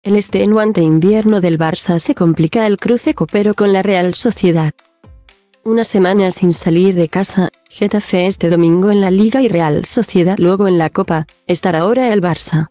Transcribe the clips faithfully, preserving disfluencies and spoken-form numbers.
El extenuante invierno del Barça se complica el cruce copero con la Real Sociedad. Una semana sin salir de casa, Getafe este domingo en la Liga y Real Sociedad luego en la Copa, estará ahora el Barça.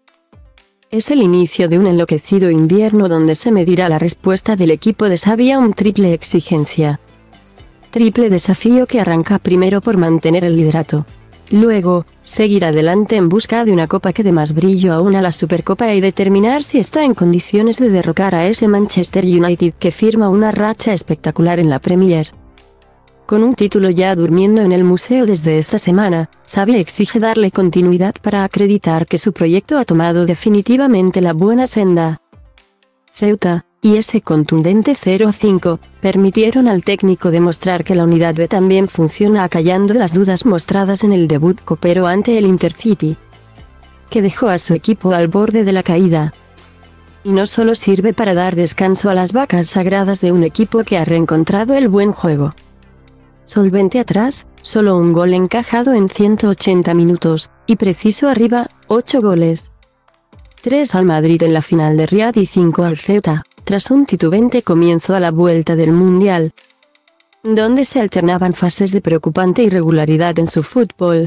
Es el inicio de un enloquecido invierno donde se medirá la respuesta del equipo de Xavi a un triple exigencia. Triple desafío que arranca primero por mantener el liderato. Luego, seguir adelante en busca de una copa que dé más brillo aún a la Supercopa y determinar si está en condiciones de derrocar a ese Manchester United que firma una racha espectacular en la Premier. Con un título ya durmiendo en el museo desde esta semana, Xavi exige darle continuidad para acreditar que su proyecto ha tomado definitivamente la buena senda. Ceuta, y ese contundente cero a cinco, permitieron al técnico demostrar que la unidad B también funciona acallando las dudas mostradas en el debut copero ante el Intercity, que dejó a su equipo al borde de la caída. Y no solo sirve para dar descanso a las vacas sagradas de un equipo que ha reencontrado el buen juego. Solvente atrás, solo un gol encajado en ciento ochenta minutos, y preciso arriba, ocho goles. tres al Madrid en la final de Riad y cinco al Ceuta, tras un titubante comienzo a la vuelta del Mundial, donde se alternaban fases de preocupante irregularidad en su fútbol.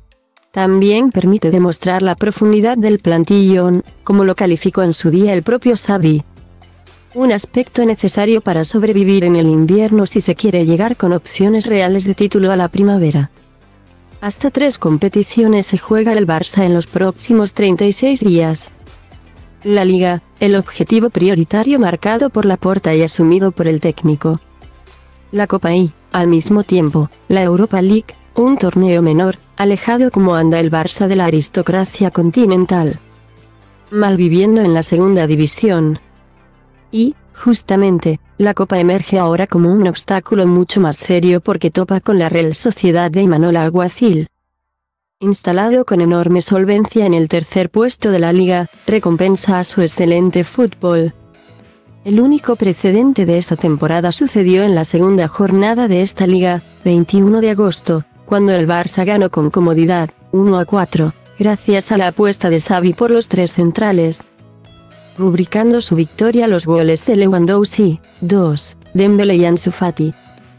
También permite demostrar la profundidad del plantillón, como lo calificó en su día el propio Xavi. Un aspecto necesario para sobrevivir en el invierno si se quiere llegar con opciones reales de título a la primavera. Hasta tres competiciones se juega el Barça en los próximos treinta y seis días. La Liga, el objetivo prioritario marcado por Laporta y asumido por el técnico. La Copa y, al mismo tiempo, la Europa League, un torneo menor, alejado como anda el Barça de la aristocracia continental. Malviviendo en la segunda división. Y, justamente, la Copa emerge ahora como un obstáculo mucho más serio porque topa con la Real Sociedad de Imanol Alguacil. Instalado con enorme solvencia en el tercer puesto de la Liga, recompensa a su excelente fútbol. El único precedente de esta temporada sucedió en la segunda jornada de esta Liga, veintiuno de agosto, cuando el Barça ganó con comodidad, uno a cuatro, gracias a la apuesta de Xavi por los tres centrales. Rubricando su victoria los goles de Lewandowski, dos, Dembélé y Ansu Fati.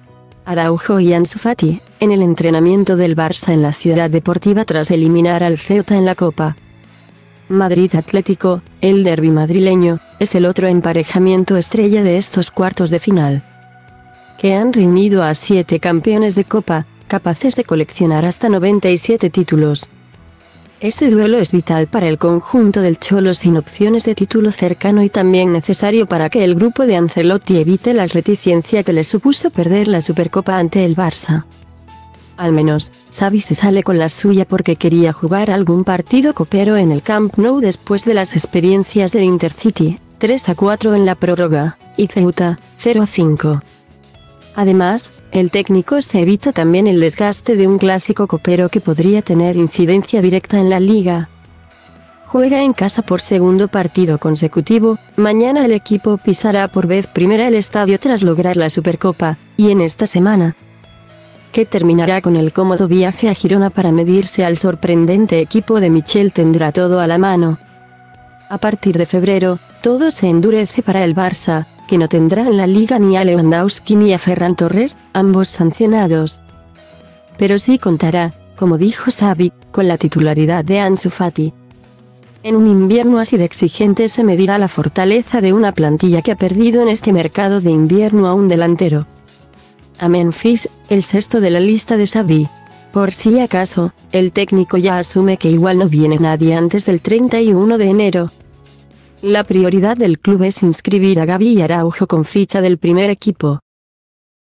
Araujo y Ansu Fati, en el entrenamiento del Barça en la Ciudad Deportiva tras eliminar al Ceuta en la Copa. Madrid Atlético, el derbi madrileño, es el otro emparejamiento estrella de estos cuartos de final, que han reunido a siete campeones de Copa, capaces de coleccionar hasta noventa y siete títulos. Ese duelo es vital para el conjunto del Cholo sin opciones de título cercano y también necesario para que el grupo de Ancelotti evite la reticencia que le supuso perder la Supercopa ante el Barça. Al menos, Xavi se sale con la suya porque quería jugar algún partido copero en el Camp Nou después de las experiencias del Intercity, tres a cuatro en la prórroga, y Ceuta, cero a cinco. Además, el técnico se evita también el desgaste de un clásico copero que podría tener incidencia directa en la Liga. Juega en casa por segundo partido consecutivo, mañana el equipo pisará por vez primera el estadio tras lograr la Supercopa, y en esta semana, que terminará con el cómodo viaje a Girona para medirse al sorprendente equipo de Michel, tendrá todo a la mano. A partir de febrero, todo se endurece para el Barça, que no tendrá en la Liga ni a Lewandowski ni a Ferran Torres, ambos sancionados. Pero sí contará, como dijo Xavi, con la titularidad de Ansu Fati. En un invierno así de exigente se medirá la fortaleza de una plantilla que ha perdido en este mercado de invierno a un delantero. A Memphis, el sexto de la lista de Xavi. Por si acaso, el técnico ya asume que igual no viene nadie antes del treinta y uno de enero. La prioridad del club es inscribir a Gavi y Araujo con ficha del primer equipo.